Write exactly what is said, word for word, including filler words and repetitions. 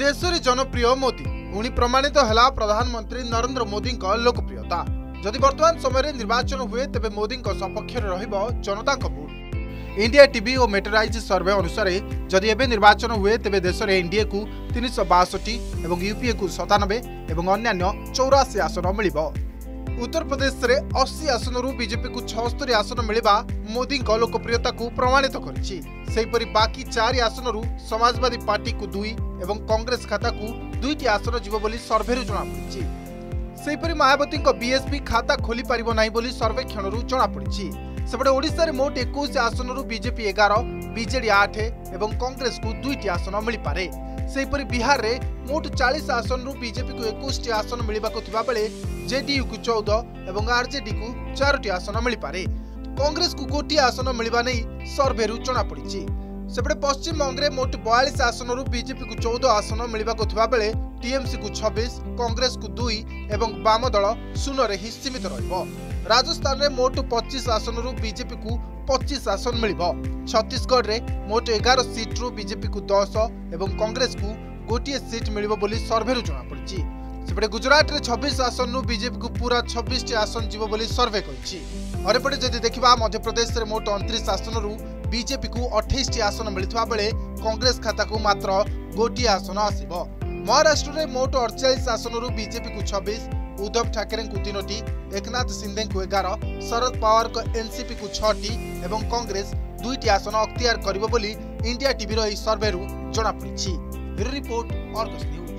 देशरे जनप्रिय मोदी पुणी प्रमाणित है प्रधानमंत्री नरेंद्र मोदी लोकप्रियता। जदि वर्तमान समय निर्वाचन हुए तेबे मोदी सपक्ष जनता भोट। इंडिया टीवी और मेटराइज सर्वे अनुसार जदि एबे निर्वाचन हुए तेबे देश में एनडीए को तीन सौ बासठी और यूपीए को सतानबे और अन्य चौरासी आसन मिल। उत्तर प्रदेश में अस्सी आसन बीजेपी को छस्तरी आसन मिलवा मोदी लोकप्रियता को प्रमाणित कर। बाकी चार आसन समाजवादी पार्टी को दुई एवं कांग्रेस खाता को दुईटी आसन जीव बोली सर्वे जमापड़ी। मायावती बीएसपी खाता खोली पारिबो नाही बोली सर्वेक्षण जमापड़ी। सेपटे ओडिशा रे मोट इक्कीस आसन बीजेपी एगार बीजेडी आठ एवं कांग्रेस को दुईटी आसन मिल पारे। सेहीपरि बिहार रे मोट चालीस आसन बीजेपी को इक्कीस आसन मिलबाको थिबा बेले जेडीयू को चौदह एवं आरजेडी को चारोटी आसन मिल पारे। कांग्रेस को गोटी आसन मिलवा नहीं सर्वे जमापड़ी। सेपटे पश्चिम बंग मोट बयालीस आसन बीजेपी को चौदह आसन मिलबाको थिबा बेले टीएमसी को छब्बीस कांग्रेस को दुई एवं वाम दल शून्य रे ही सीमित रहिबो। राजस्थान रे मोट पच्चीस आसन बीजेपी को पच्चीस आसन मिल। छत्तीसगढ़ रे मोट एगार सीट रु बीजेपी को दस एवं कांग्रेस को गोटे सीट मिलिबो बोली सर्वे जमापड़ी। सेपटे गुजरात रे छब्बीस आसन बीजेपी को पूरा छब्बीस टी आसन जीव बोली सर्वे करिछि। अरेपटे जदि देखिबा मध्य प्रदेश रे मोट उनतीस आसन रु बीजेपी को अट्ठाईस टी आसन मिलथिबा बेले कांग्रेस खाता को मात्र गोटे आसन आसीबो। महाराष्ट्र रे मोट अड़तालीस आसन रु बीजेपी को छब्बीस उद्धव ठाकरे को तीनोटी एकनाथ शिंदे को एगार शरद पवार को एनसीपी को छटी एवं कांग्रेस दुईटी आसन अख्तियार करिबो बोली इंडिया टीवी रो सर्वे जमापड़ी। Report Argus news.